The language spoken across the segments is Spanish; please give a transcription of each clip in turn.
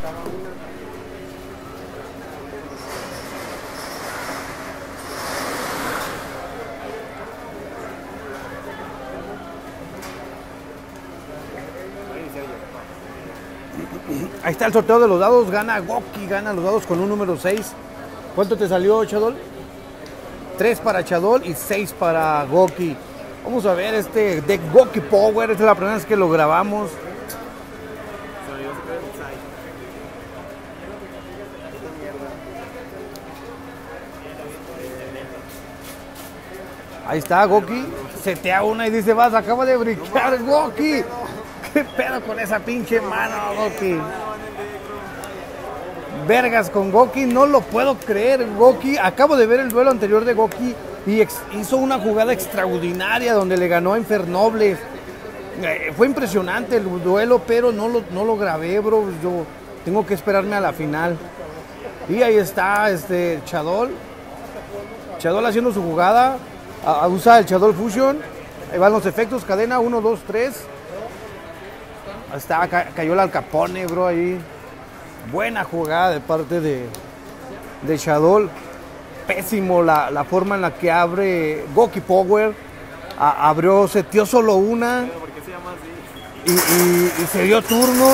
Ahí está el sorteo de los dados, gana Goki, gana los dados con un número 6. ¿Cuánto te salió, Chadol? 3 para Chadol y 6 para Goki. Vamos a ver este deck Goki Power, esta es la primera vez que lo grabamos. Ahí está Goki, setea una y dice, vas, acaba de brincar Goki. ¿Qué pedo con esa pinche mano, Goki? Vergas con Goki, no lo puedo creer. Goki, acabo de ver el duelo anterior de Goki y hizo una jugada extraordinaria donde le ganó a Infernobles. Fue impresionante el duelo, pero no lo grabé, bro. Yo tengo que esperarme a la final. Y ahí está Chadol. Chadol haciendo su jugada. Usa el Chadol Fusion. Ahí van los efectos, cadena 1, 2, 3. Ahí está, cayó el Al Capone, bro, ahí. Buena jugada de parte de Chadol. Pésimo la forma en la que abre Goki Power. Abrió, seteó solo una. ¿Por qué se llama así? Y se dio turno.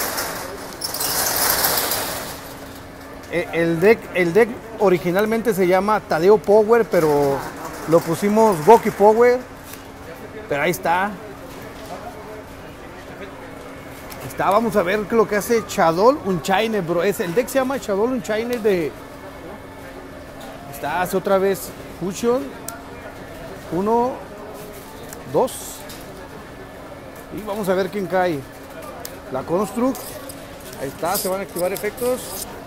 El deck originalmente se llama Tadeo Power, pero lo pusimos Goki Power. Pero ahí está. Vamos a ver lo que hace Chadol Unchained, bro. El deck se llama Chadol Unchained de... hace otra vez Fusion. 1, 2. Y vamos a ver quién cae. La Construct. Ahí está, se van a activar efectos.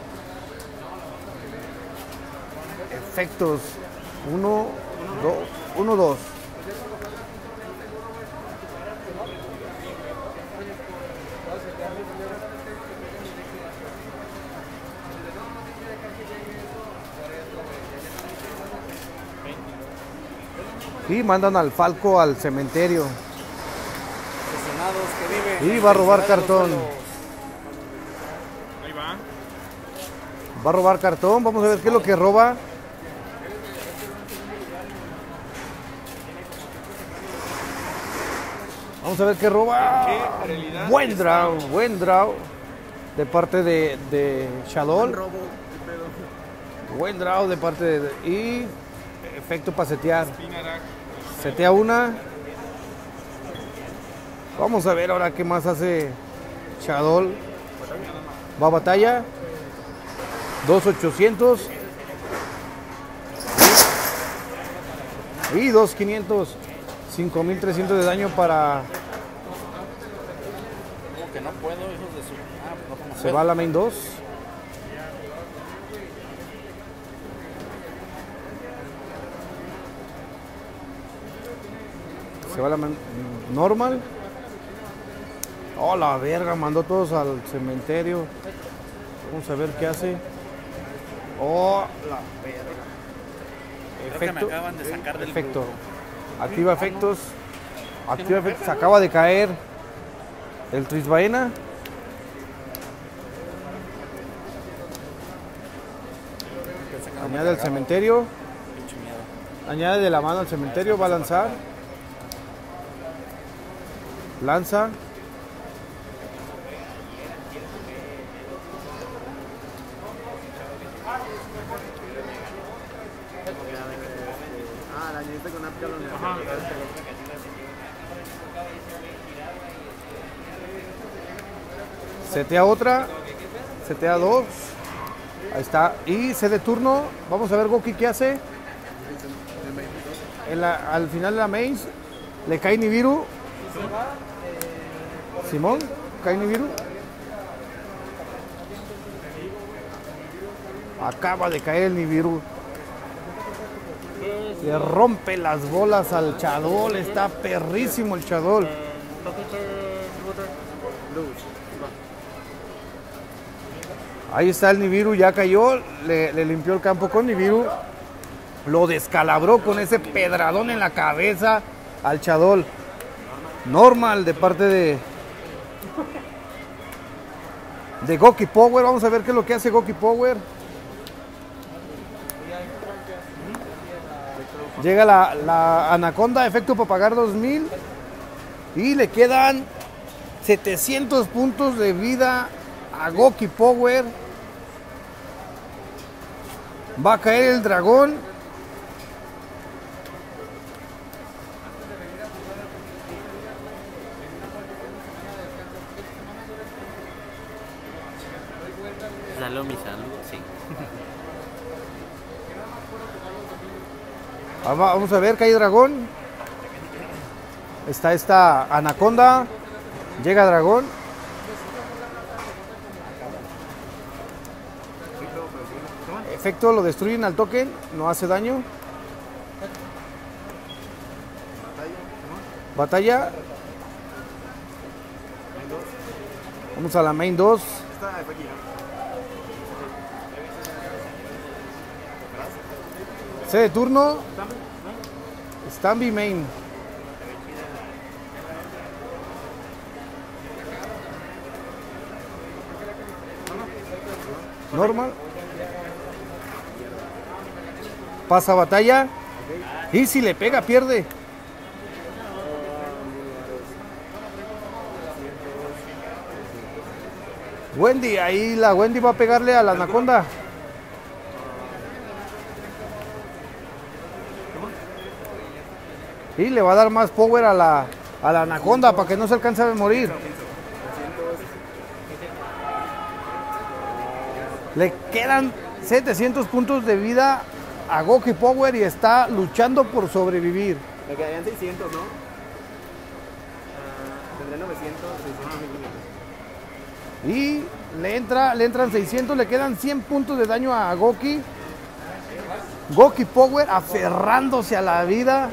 Efectos. 1, 2. 1, 2. Y mandan al Falco al cementerio. Que viven, y va a robar cartón. Ahí va. Va a robar cartón. Vamos a ver qué es lo que roba. Vamos a ver qué roba. Buen draw de parte de Chadol. Buen draw de parte de... Y efecto para setear. Setea una. Vamos a ver ahora qué más hace Chadol. Va a batalla. 2,800. Y 2,500. 5,300 de daño para... Como que no puedo, hijos de su... no Se va a la main 2. Se va a la main normal. Oh, la verga, mandó todos al cementerio. Vamos a ver qué hace. Oh, la verga. Creo que me acaban de sacar del efecto. grupo. Activa efectos. Activa efectos. Se acaba de caer el Trisbaena. Añade al cementerio. Añade de la mano al cementerio. Va a lanzar. Lanza. La añadiste con Apple. Setea otra. Setea 2. Ahí está. Y se de turno. Vamos a ver Goki qué hace. Al final de la main le cae Nibiru. Simón, cae Nibiru. Acaba de caer el Nibiru. Le rompe las bolas al Chadol. Está perrísimo el Chadol. Ahí está el Nibiru, ya cayó. Le limpió el campo con Nibiru. Lo descalabró con ese pedradón en la cabeza al Chadol. Normal de parte de de Goki Power. Vamos a ver qué es lo que hace Goki Power. Llega la Anaconda, efecto para pagar 2000. Y le quedan 700 puntos de vida a Goki Power. Va a caer el dragón. Salió mi salud, sí. Vamos a ver, cae dragón. Está esta Anaconda. Llega dragón. Efecto, lo destruyen al token. No hace daño. Batalla. Vamos a la main 2. C de turno. Stamby main. Normal. Pasa batalla. Y si le pega, pierde. Wendy, ahí la Wendy va a pegarle a la Anaconda. Y le va a dar más power a la Anaconda para que no se alcance a morir. Le quedan 700 puntos de vida a Goki Power y está luchando por sobrevivir. Me quedarían 600, ¿no? Tendré 900, 600, 1500. Y le entran 600, le quedan 100 puntos de daño a Goki. Goki Power aferrándose a la vida.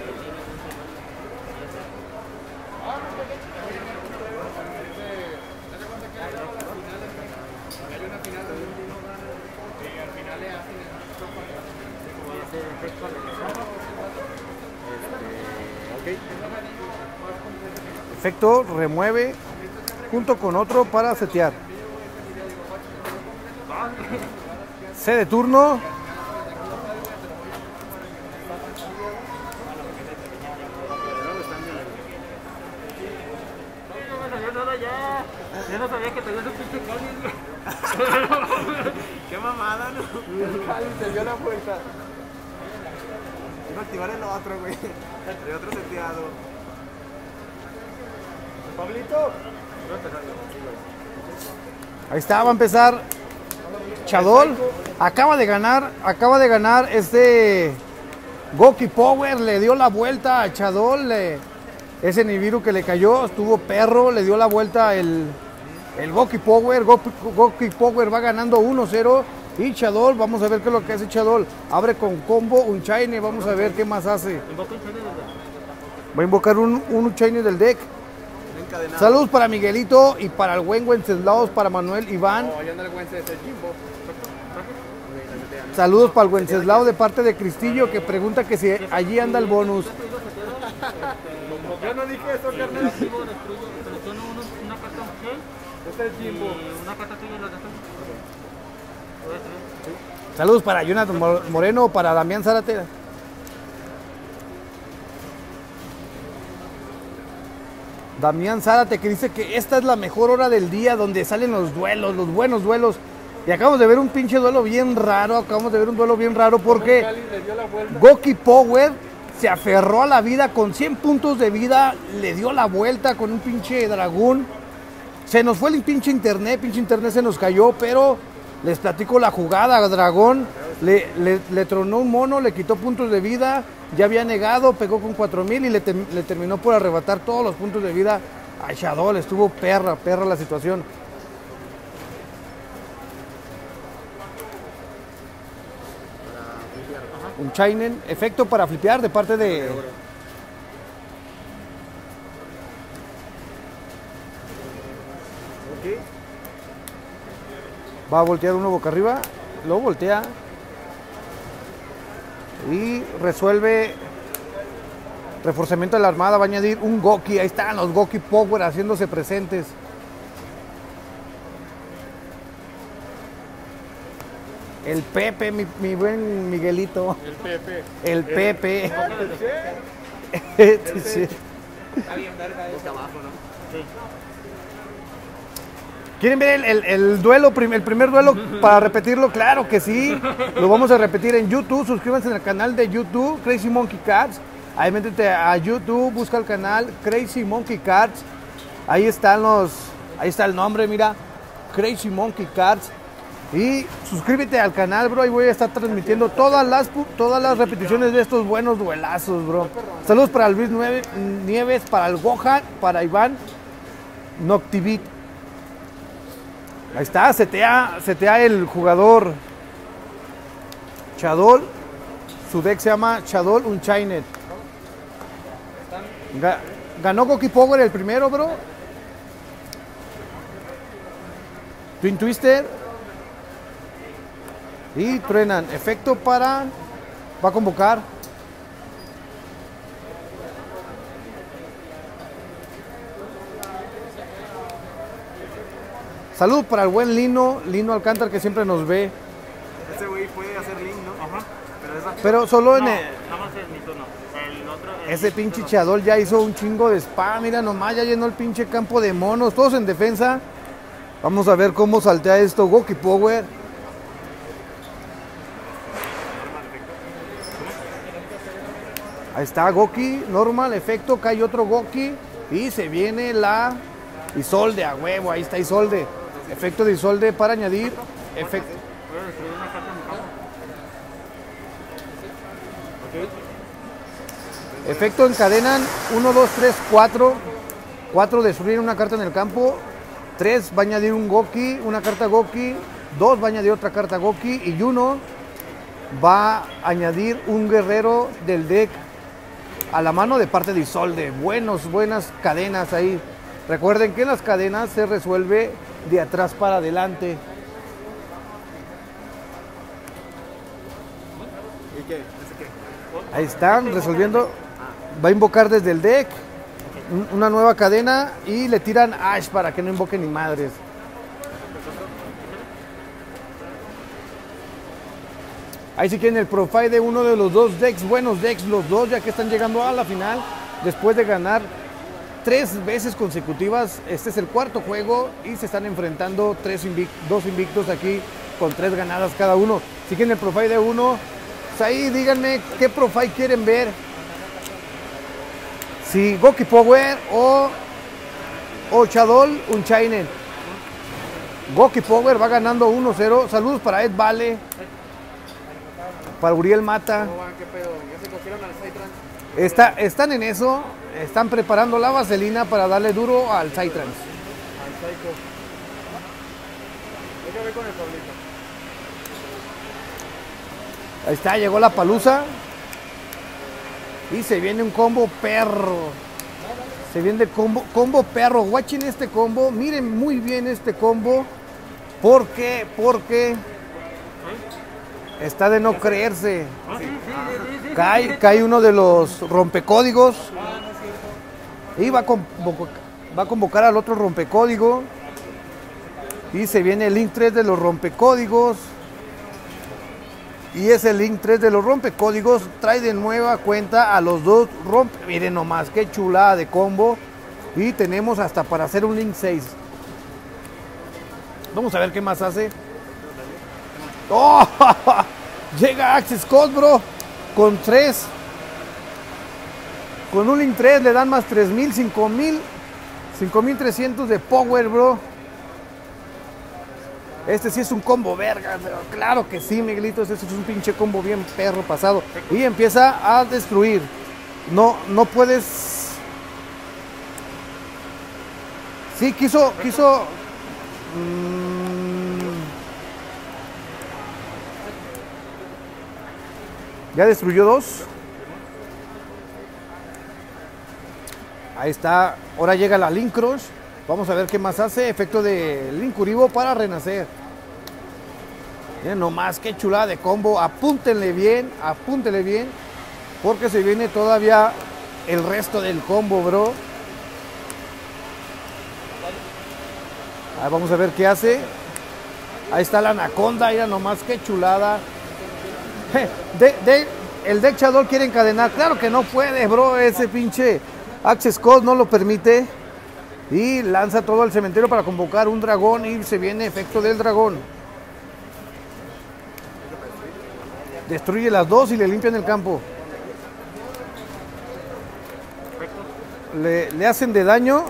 Efecto, remueve junto con otro para setear. C de turno. Yo no sabía que tenías un pinche Collins. Qué mamada, ¿no? El Collins se dio la vuelta. Iba a activar el otro, güey. El otro seteado. Pablito. Ahí está, va a empezar Chadol. Acaba de ganar este Goki Power. Le dio la vuelta a Chadol. Ese Nibiru que le cayó, estuvo perro. Le dio la vuelta el Goki Power. Goki Power va ganando 1-0. Y Chadol, vamos a ver qué es lo que hace Chadol. Abre con combo un Shiny. Vamos a ver qué más hace. Va a invocar un Shiny del deck. Saludos para Miguelito y para el buen Wenceslaus, para Manuel Iván. Saludos para el Wenceslao de parte de Cristillo, que pregunta que si allí anda el bonus. Yo no dije eso, carnal. Saludos para Jonathan Moreno, para Damián Zárate. Damián Zárate, que dice que esta es la mejor hora del día donde salen los duelos, los buenos duelos. Y acabamos de ver un pinche duelo bien raro, porque Goki Power se aferró a la vida con 100 puntos de vida, le dio la vuelta con un pinche dragón. Se nos fue el pinche internet se nos cayó, pero les platico la jugada. Dragón le tronó un mono, le quitó puntos de vida, ya había negado, pegó con 4000 y le terminó por arrebatar todos los puntos de vida a Shadow. Estuvo perra la situación. Un Chainen, efecto para flipear de parte de... Va a voltear uno boca arriba, lo voltea y resuelve reforzamiento de la armada. Va a añadir un Goki. Ahí están los Goki Power haciéndose presentes. El Pepe, mi buen Miguelito. El Pepe. El Pepe. Está bien verga eso. Abajo, ¿no? Sí. ¿Quieren ver el duelo, el primer duelo para repetirlo? Claro que sí. Lo vamos a repetir en YouTube. Suscríbanse al canal de YouTube, Crazy Monkey Cards. Ahí métete a YouTube, busca el canal Crazy Monkey Cards. Ahí está el nombre, mira. Crazy Monkey Cards. Y suscríbete al canal, bro. Ahí voy a estar transmitiendo todas las repeticiones de estos buenos duelazos, bro. Saludos para Luis Nieves, para el Gohan, para Iván Noctivit. Ahí está, setea el jugador Chadol. Su deck se llama Chadol Unchained. Ganó Goki Power el primero, bro. Twin Twister. Y truenan. Efecto para... Va a convocar. Salud para el buen Lino Alcántara, que siempre nos ve. Ese güey puede hacer link, ¿no? Ajá. Pero solo en nada más en mi turno. El otro, ese pinche Chadol ya hizo un chingo de spam. Mira nomás, ya llenó el pinche campo de monos. Todos en defensa. Vamos a ver cómo saltea esto Goki Power. Ahí está Goki, normal, efecto, cae otro Goki. Y se viene la Isolde a huevo. Ahí está Isolde. Efecto de Isolde para añadir. Efecto. Voy a destruir una carta en mi campo. Ok. Efecto encadenan 1, 2, 3, 4. 4 destruir una carta en el campo. 3 va a añadir un Goki, una carta Goki. 2 va a añadir otra carta Goki. Y 1 va a añadir un guerrero del deck a la mano de parte de Isolde. Buenas cadenas ahí. Recuerden que en las cadenas se resuelve de atrás para adelante. ¿Y qué? ¿Ese qué? Ahí están resolviendo. Va a invocar desde el deck una nueva cadena y le tiran Ash para que no invoque ni madres. Ahí sí quieren el profile de uno de los dos decks, buenos decks los dos, ya que están llegando a la final después de ganar 3 veces consecutivas. Este es el cuarto juego y se están enfrentando 2 invictos aquí con 3 ganadas cada uno. Si quieren el profile de uno, pues ahí díganme qué profile quieren ver. Si Goki Power o Chadol Unchained. Goki Power va ganando 1-0. Saludos para Ed Vale. Para Uriel Mata. ¿Cómo van? ¿Qué pedo? ¿Ya se cogieron al Psytrance? Están en eso. Están preparando la vaselina para darle duro al Psytrance. Al Psycho. Déjame con el Pablito. Ahí está, llegó la palusa. Y se viene un combo perro. Se viene combo perro. Watchen este combo. Miren muy bien este combo. ¿Por qué? Porque está de no creerse. Cae uno de los rompecódigos. Y va a convocar al otro rompecódigo. Y se viene el link 3 de los rompecódigos. Y ese link 3 de los rompecódigos trae de nueva cuenta a los dos Miren nomás, qué chulada de combo. Y tenemos hasta para hacer un link 6. Vamos a ver qué más hace. ¡Oh! Llega Axis Scott, bro. Con 3. Con un link 3 le dan más 3000, 5000. 5300 de power, bro. Este sí es un combo verga, pero claro que sí, Miguelito. Este es un pinche combo bien perro pasado. Y empieza a destruir. No puedes. Sí, quiso. Ya destruyó 2. Ahí está. Ahora llega la Link Crush. Vamos a ver qué más hace. Efecto de Link Kuribo para renacer. Miren nomás qué chulada de combo. Apúntenle bien. Porque se viene todavía el resto del combo, bro. Ahí vamos a ver qué hace. Ahí está la anaconda, mira nomás, qué chulada. El deck Shadow quiere encadenar. Claro que no puede, bro. Ese pinche Access Code no lo permite. Y lanza todo al cementerio para convocar un dragón. Y se viene efecto del dragón. Destruye las dos y le limpian el campo. Le hacen de daño.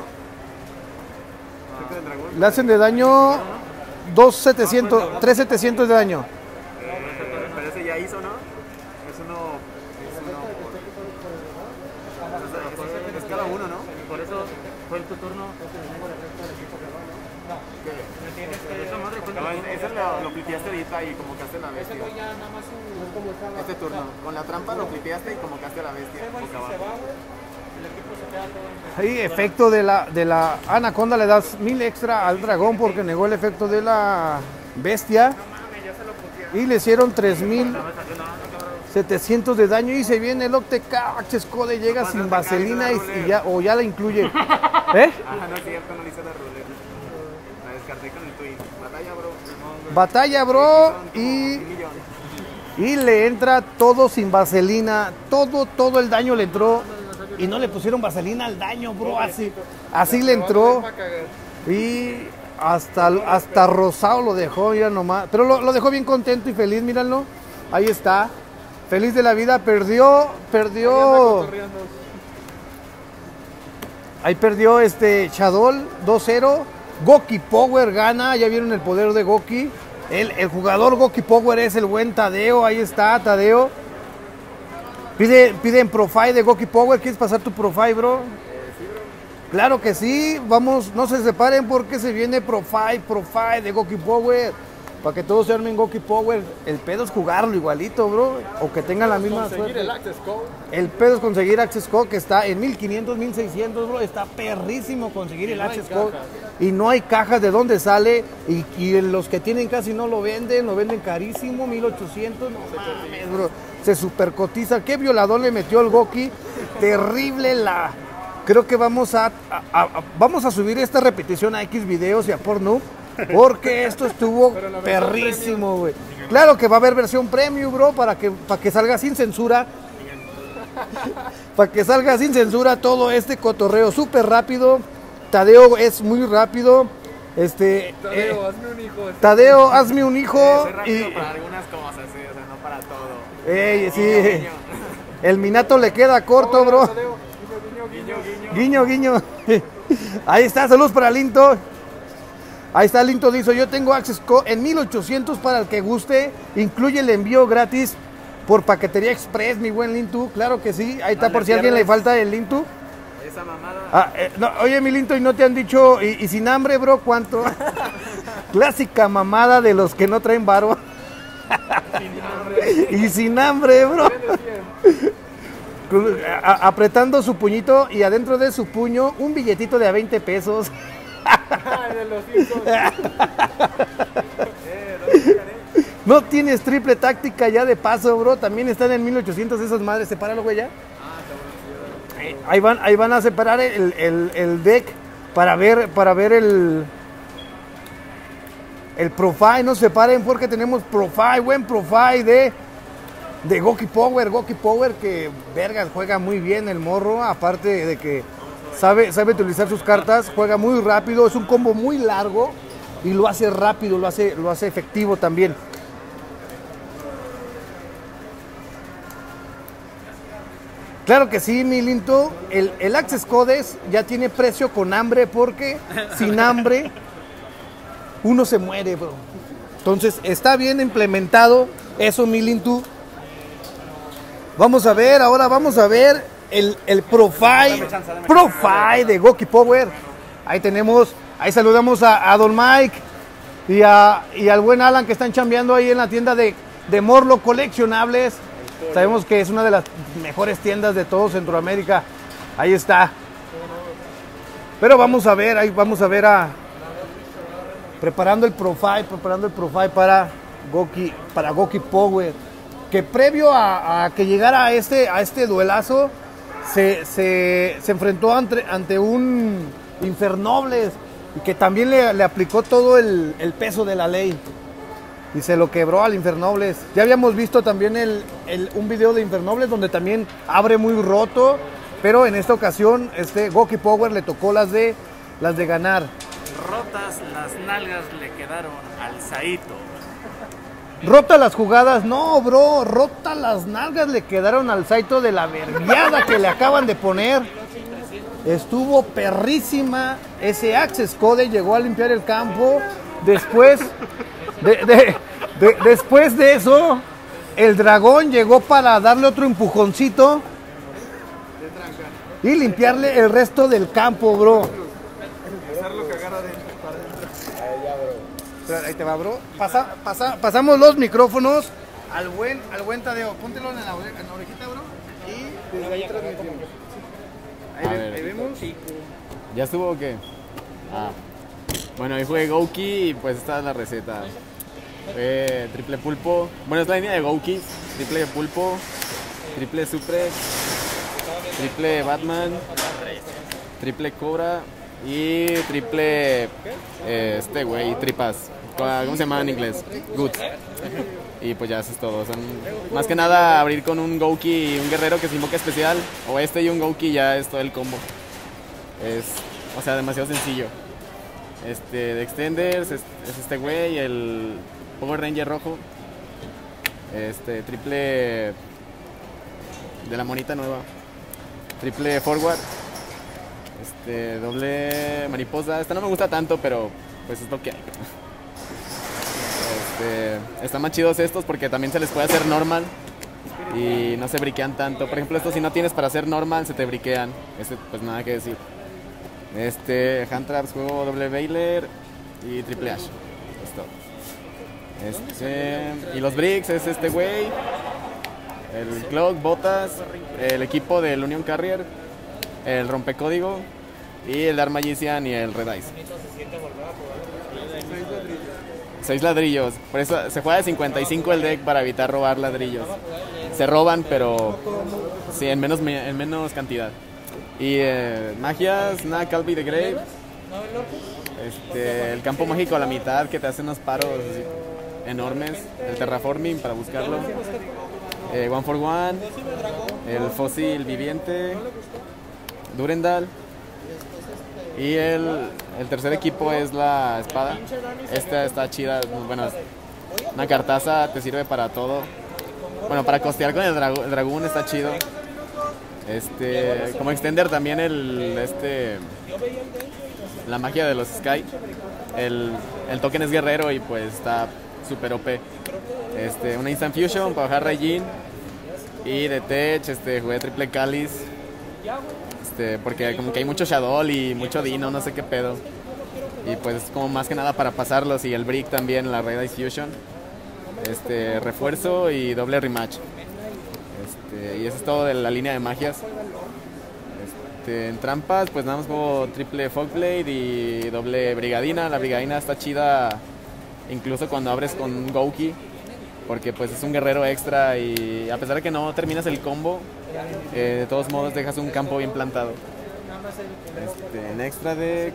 Le hacen de daño 2,700, 3,700 de daño. Pero ese ya hizo, ¿no? Es cada uno, ¿no? Por eso fue en tu turno. Ese lo clipeaste ahorita y convocaste a la bestia. Este turno. Con la trampa lo clipeaste y convocaste a la bestia. Boca abajo. Ahí, efecto de la anaconda, le das 1000 extra al dragón porque negó el efecto de la bestia. Y le hicieron 3700 de daño. Y se viene el Octeca Access Code, llega sin vaselina y ya la incluye. ¿Eh? No es cierto, no le hice la ruleta. La descarté con el twin. Batalla, bro. Y le entra todo sin vaselina. Todo el daño le entró. Y no le pusieron vaselina al daño, bro. Así le entró. Y hasta rosado lo dejó, mira nomás. Pero lo dejó bien contento y feliz, míralo. Ahí está. Feliz de la vida. Perdió. Ahí perdió Shadow 2-0. Goki Power gana. Ya vieron el poder de Goki. El jugador Goki Power es el buen Tadeo. Ahí está, Tadeo. Piden profile de Goki Power. ¿Quieres pasar tu profile, bro? Sí, bro. Claro que sí. Vamos, no se separen porque se viene profile de Goki Power. Para que todos se armen Goki Power. El pedo es jugarlo igualito, bro. O que tengan la misma suerte. El Access Code. El pedo es conseguir Access Code, que está en 1500, 1600, bro. Está perrísimo conseguir el Access Code. Y no hay cajas de dónde sale. Y los que tienen casi no lo venden carísimo, 1800. No mames, bro. Se supercotiza. ¿Qué violador le metió el Goki? Terrible Creo que vamos a subir esta repetición a X videos y a Pornhub. Porque esto estuvo perrísimo, güey. Claro que va a haber versión premium, bro, para que salga sin censura. Para que salga sin censura todo este cotorreo súper rápido. Tadeo es muy rápido. Tadeo, hazme un hijo. Tadeo, hazme un hijo. Es rápido para algunas cosas, sí, o sea, no para todo. Sí. El Minato le queda corto, bro. Tadeo, Guiño. Ahí está, saludos para Linto. Ahí está, Linto dice, yo tengo Access Code en 1800 para el que guste. Incluye el envío gratis por paquetería express, mi buen Linto. Claro que sí, ahí está, por si a alguien le falta el Linto. Esa mamada. No, oye, mi Linto, y no te han dicho, y sin hambre, bro, ¿cuánto? Clásica mamada de los que no traen varo. Y sin hambre, bro. Apretando su puñito y adentro de su puño un billetito de a 20 pesos. de los Simpsons. No tienes triple táctica ya de paso, bro. También están en 1800 esas madres. Sepáralo, güey, ya. Ahí van a separar el deck para ver el profile. No se separen porque tenemos profile, buen profile de Goki Power. Goki Power que, vergas, juega muy bien el morro. Aparte de que sabe utilizar sus cartas, juega muy rápido. Es un combo muy largo y lo hace rápido, lo hace efectivo también. Claro que sí, mi Linto. El Access Codes ya tiene precio con hambre porque sin hambre uno se muere, bro. Entonces está bien implementado eso, mi Linto. Vamos a ver el profile de Goki Power. Ahí tenemos, ahí saludamos a Don Mike y al buen Alan que están chambeando ahí en la tienda de Morlo Coleccionables. Sabemos que es una de las mejores tiendas de todo Centroamérica. Ahí está. Pero vamos a ver preparando el profile para Goki Power. Que previo a que llegara a este duelazo se enfrentó ante un Infernobles y que también le aplicó todo el peso de la ley. y se lo quebró al Infernobles. Ya habíamos visto también un video de Infernobles donde también abre muy roto, pero en esta ocasión Goki Power le tocó las de ganar. Rotas las nalgas le quedaron al Saito. Rota las jugadas, no, bro, rota las nalgas le quedaron al Saito de la vergueada que le acaban de poner. Estuvo perrísima. Ese Access Code llegó a limpiar el campo. Después después de eso, el dragón llegó para darle otro empujoncito y limpiarle el resto del campo, bro. Ahí te va, bro. Pasamos los micrófonos al buen Tadeo. Póntelo en la orejita, bro. Y desde ahí transmitimos. Ahí vemos. ¿Ya estuvo o qué? Bueno, ahí jugué Goki y pues esta es la receta. Triple pulpo. Bueno, es la línea de Goki. Triple pulpo, triple suplex, triple Batman, triple cobra y triple tripas. ¿Cómo se llama en inglés? Goods. Y pues ya eso es todo. Son más que nada abrir con un Goki y un guerrero que se invoca especial, o y un Goki, ya es todo el combo. O sea, demasiado sencillo. De extenders es este güey, el Power Ranger rojo. Triple de la monita nueva. Triple forward. Doble mariposa. Esta no me gusta tanto, pero pues es lo que hay. Están más chidos estos porque también se les puede hacer normal y no se briquean tanto. Por ejemplo, estos si no tienes para hacer normal se te briquean. Pues nada que decir. Hand Traps juego doble Baylor y triple Ash. Esto. Y los bricks es este güey, el Clock, Botas, el equipo del Union Carrier, el rompecódigo y el Dark Magician y el Red Ice. 6 ladrillos, por eso se juega de 55 el deck para evitar robar ladrillos. Se roban, pero sí, en menos cantidad. Y magias, nada, Calvi the Grave. El campo mágico a la mitad que te hace unos paros así enormes. El terraforming para buscarlo. One for One. El fósil viviente. Durendal. Y el tercer equipo es la espada. Esta está chida. Bueno, una cartaza te sirve para todo. Bueno, para costear con el dragón está chido. Como extender también la magia de los Sky. El token es guerrero y pues está super OP. Una Instant Fusion para bajar Raijin. Y de Tech, jugué triple Cáliz. Porque como que hay mucho Shadow y mucho Dino, no sé qué pedo. Y pues es como más que nada para pasarlos. Y el Brick también, la Red Ice Fusion. Refuerzo y doble rematch. Y eso es todo de la línea de magias. En trampas, pues nada más juego triple Fogblade y doble Brigadina. La Brigadina está chida incluso cuando abres con Goki, porque pues es un guerrero extra y a pesar de que no terminas el combo, de todos modos dejas un campo bien plantado. En extra deck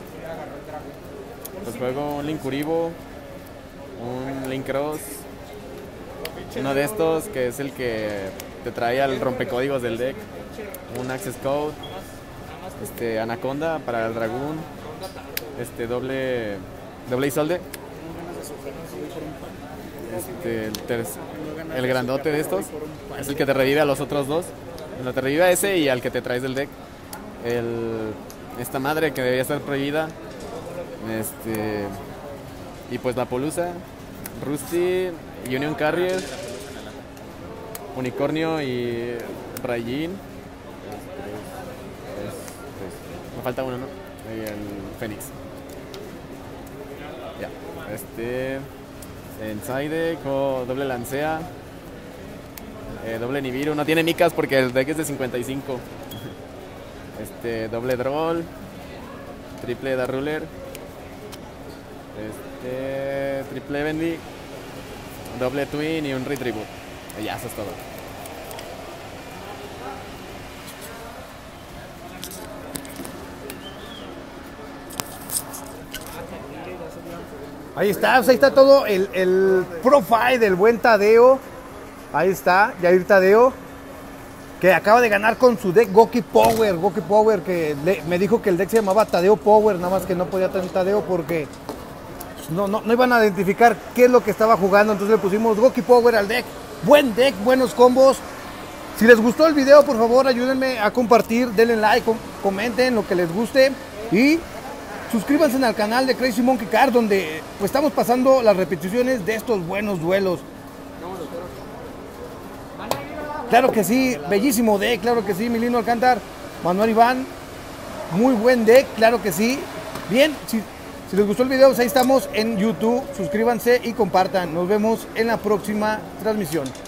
pues juego un Link Uribo, un Link Cross, uno de estos que es el que te trae al rompecódigos del deck, un Access Code, Anaconda para el dragón, doble Isolde, el grandote de estos es el que te revive a los otros dos. No, te revive a ese y al que te traes del deck. Esta madre que debería estar prohibida. Y pues la Polusa, Rusty, Union Carrier, Unicornio y Raijin. Me falta uno, ¿no? Y el Fénix. Ya. En side con doble Lancea, doble Nibiru. No tiene micas porque el deck es de 55. Doble Droll, triple Dark Ruler, triple Bendy, doble Twin y un Retribute. Ya, eso es todo. Ahí está, pues ahí está todo el profile del buen Tadeo. Ahí está, Yair Tadeo, que acaba de ganar con su deck Goki Power, que me dijo que el deck se llamaba Tadeo Power, nada más que no podía tener Tadeo porque pues, no iban a identificar qué es lo que estaba jugando, entonces le pusimos Goki Power al deck. Buen deck, buenos combos. Si les gustó el video, por favor, ayúdenme a compartir, denle like, comenten lo que les guste y suscríbanse al canal de Crazy Monkey Card, donde pues estamos pasando las repeticiones de estos buenos duelos. Claro que sí, bellísimo deck, claro que sí, Milino Alcántar, Manuel Iván, muy buen deck, claro que sí. Bien, si les gustó el video, pues ahí estamos en YouTube, suscríbanse y compartan. Nos vemos en la próxima transmisión.